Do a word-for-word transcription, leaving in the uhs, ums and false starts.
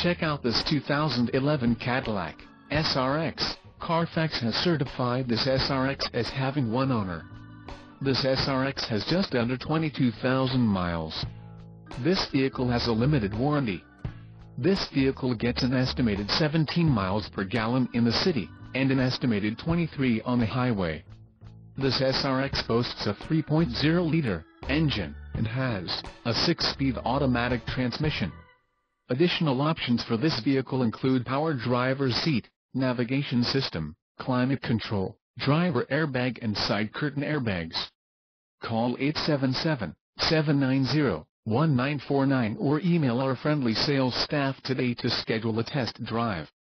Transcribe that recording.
Check out this two thousand eleven Cadillac S R X. Carfax has certified this S R X as having one owner. This S R X has just under twenty-two thousand miles. This vehicle has a limited warranty. This vehicle gets an estimated seventeen miles per gallon in the city, and an estimated twenty-three on the highway. This S R X boasts a three point oh liter engine, and has a six-speed automatic transmission. Additional options for this vehicle include power driver's seat, navigation system, climate control, driver airbag and side curtain airbags. Call eight seven seven, seven nine zero, one nine four nine or email our friendly sales staff today to schedule a test drive.